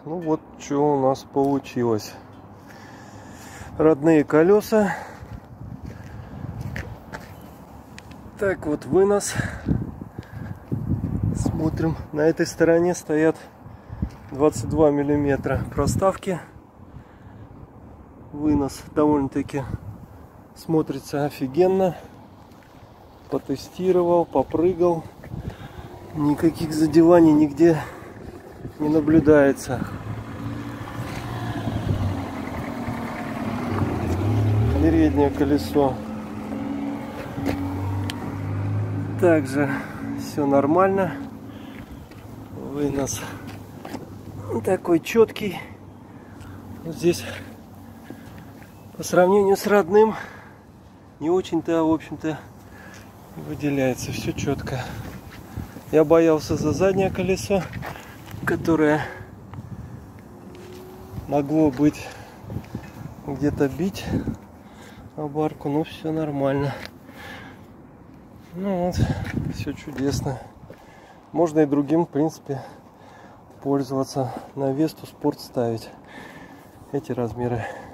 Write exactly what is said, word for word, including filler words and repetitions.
Ну вот что у нас получилось. Родные колеса. Так вот вынос. Смотрим. На этой стороне стоят двадцать два миллиметра проставки. Вынос довольно-таки смотрится офигенно. Потестировал, попрыгал. Никаких задеваний нигде не наблюдается. Переднее колесо. Также все нормально. Вынос такой четкий. Здесь по сравнению с родным не очень-то, в общем-то, выделяется. Все четко. Я боялся за заднее колесо, которое могло быть где-то бить об арку, но все нормально. Ну вот, все чудесно. Можно и другим, в принципе, пользоваться. На Весту Спорт ставить эти размеры.